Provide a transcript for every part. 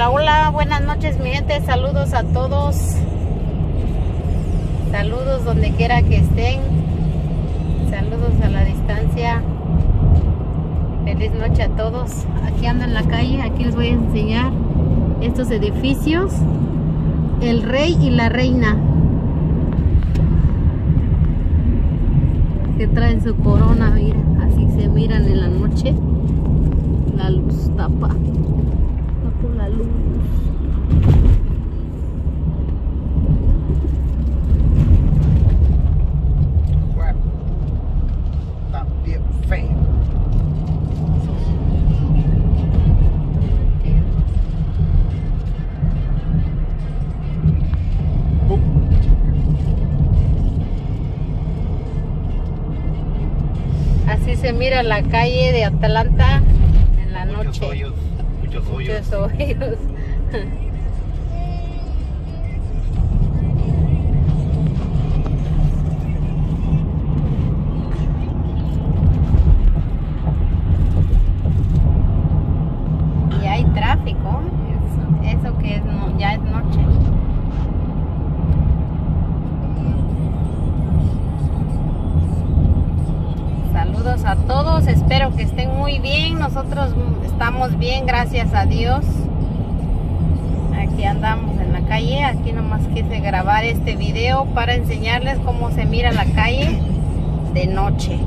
Hola, hola, buenas noches mi gente, saludos a todos. Saludos donde quiera que estén. Saludos a la distancia. Feliz noche a todos. Aquí ando en la calle, aquí les voy a enseñar estos edificios. El rey y la reina, que traen su corona, mira, así se miran en la noche. La luz tapa la luz. Bueno, está bien feo. Así se mira la calle de Atlanta en la noche. Muchos hoyos. Muchos hoyos. Y hay tráfico. Eso que es, ya es noche. Saludos a todos, espero que estén muy bien. Nosotros estamos bien, gracias a Dios. Aquí andamos en la calle. Aquí nomás quise grabar este video para enseñarles cómo se mira la calle de noche.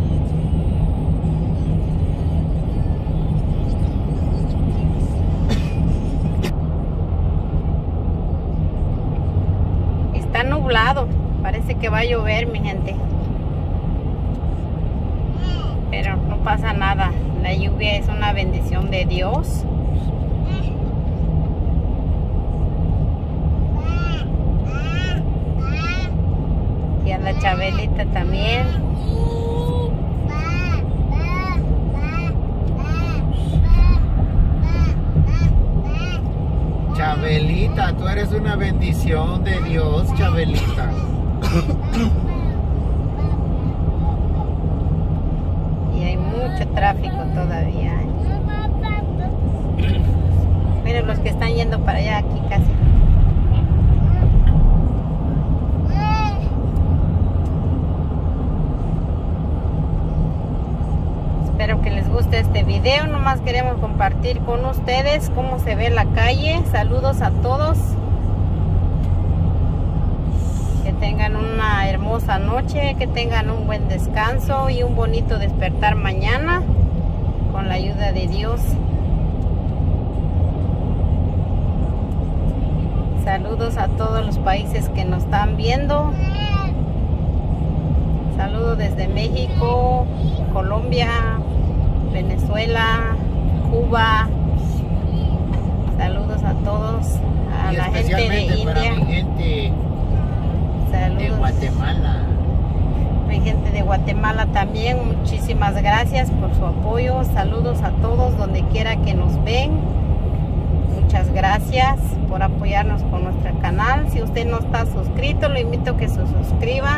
Está nublado, parece que va a llover, mi gente. Pero no pasa nada, la lluvia es una bendición de Dios. Y a la Chabelita también. Chabelita, tú eres una bendición de Dios, Chabelita. Mucho tráfico todavía. Miren los que están yendo para allá, aquí casi. Espero que les guste este video. Nomás queremos compartir con ustedes cómo se ve la calle. Saludos a todos. Que tengan una hermosa noche, que tengan un buen descanso y un bonito despertar mañana con la ayuda de Dios. Saludos a todos los países que nos están viendo. Saludos desde México, Colombia, Venezuela, Cuba. Saludos a todos, a la gente de India. Para mi gente de Guatemala. Mi gente de Guatemala también, muchísimas gracias por su apoyo. Saludos a todos donde quiera que nos ven. Muchas gracias por apoyarnos con nuestro canal. Si usted no está suscrito, lo invito a que se suscriba.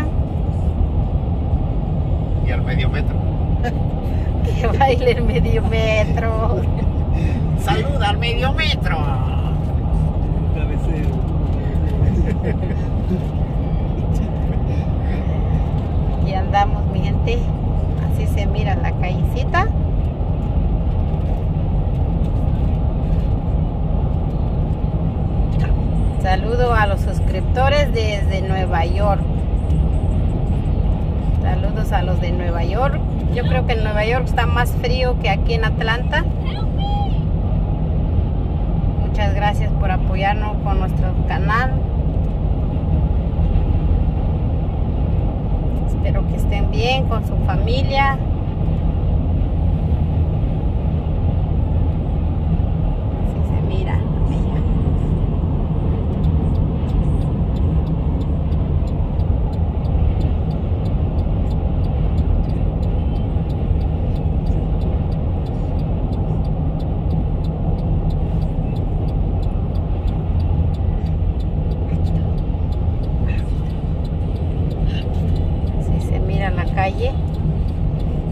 Y al medio metro. Que baile el medio metro. Saluda al medio metro. Y andamos, mi gente, así se mira la callecita. Saludo a los suscriptores desde Nueva York. Saludos a los de Nueva York. Yo creo que en Nueva York está más frío que aquí en Atlanta. Muchas gracias por apoyarnos con nuestro canal. Espero que estén bien con su familia. Así se mira. Así se mira la calle.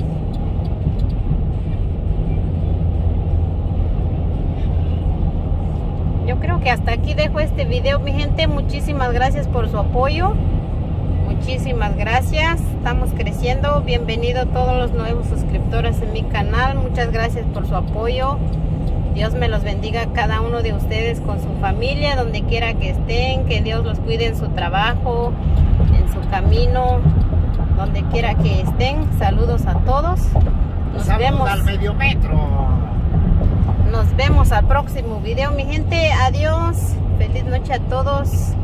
que hasta aquí dejo este video, mi gente. Muchísimas gracias por su apoyo. Muchísimas gracias. Estamos creciendo. Bienvenido a todos los nuevos suscriptores en mi canal. Muchas gracias por su apoyo. Dios me los bendiga a cada uno de ustedes con su familia, donde quiera que estén. Que Dios los cuide en su trabajo, en su camino, donde quiera que estén. Saludos a todos. Nos vemos al medio metro. Nos vemos al próximo video, mi gente. Adiós. Feliz noche a todos.